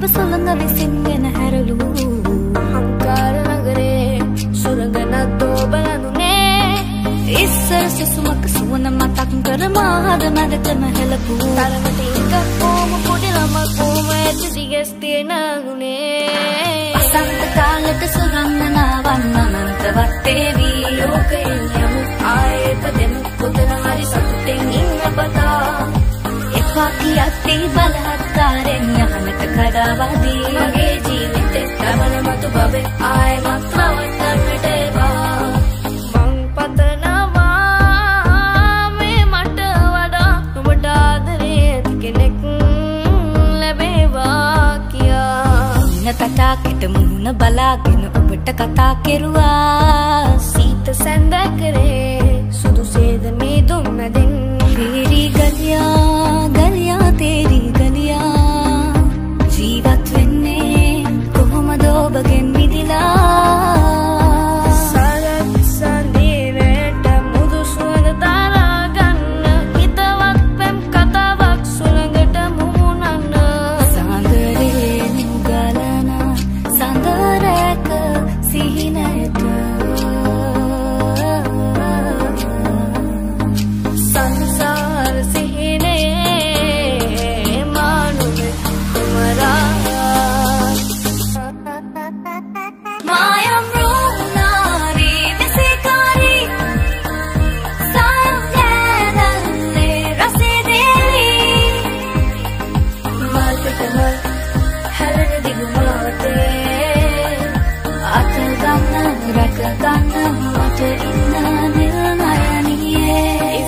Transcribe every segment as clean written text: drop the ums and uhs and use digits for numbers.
සොළඟ විසින්ගෙන හැරලු අහංකාර නගරේ සුරඟන දෝබලනුනේ ඉස්සර සුසුමක සුවන මතක් කර මාහද මැදටම හෙලපු තරමට එකක් කොම පොඩි ළමක් කොම ඇත දිගස් තියෙන ගුනේ වසන්ත කාලෙට සුරංගනාවන් අනන්තවත් වේවි ලෝකයෙන් යමු ආයෙත් දෙමු පුතන හරි සතුටෙන් ඉන්න පතා එපා කියති බලහත්කාරෙන් යහනට කඩාවදී මගේ ජීවිතේ ගමන මතු බබේ ආයෙමත් රවට්ටන්නට එපා මං පතනවා මේ මට වඩා නුඹට ආදරේ ඇති කෙනෙක් ලැබේවා කියා ඉන්න තටාකෙට මුහුණ බලාගෙන ඔබට කතා කෙරුවා සීත සැඳ කරේ සුදු සේද මේ දුන්න දෙන්න तेरी गलियां तेरी गलियां जीवत වෙන්නේ කොහොමද ඔබගෙන් මිදිලා සරත් සඳීරට මුදු සුවඳ දාලා ගන්න හිතවත් පෙම් කතාවක් සුළඟට මුමුණන්න සඳරේ නුගලන සඳරක සිහිනයට संसार सिहने मानुम तुम्हारा मायम रूनारी विसिकारी सायम लैनले रसे देली मालकटमल हलन दिगुमावते अतल गन्न रक गन्न मत इन्ना निर्णयनिये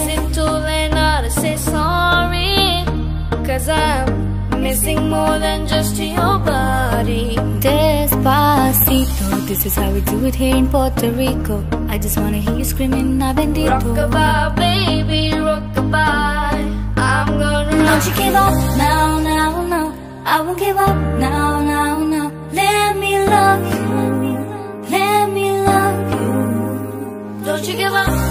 Cause I'm missing more than just your body Despacito, this is how we do it here in Puerto Rico I just wanna hear you screaming, I bendito Rockabye, baby, rockabye I'm gonna Don't you give up, now, now, now I won't give up, now, now, now Let me love you, let me love you Don't you give up